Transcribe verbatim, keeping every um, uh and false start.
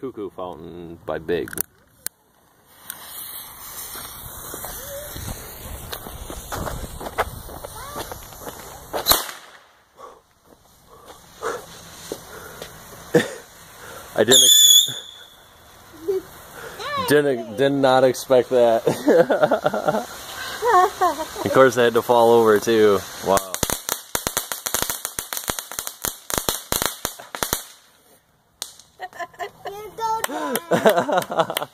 Cuckoo fountain by Big. I didn't didn't did not expect that. Of course, I had to fall over too. Wow.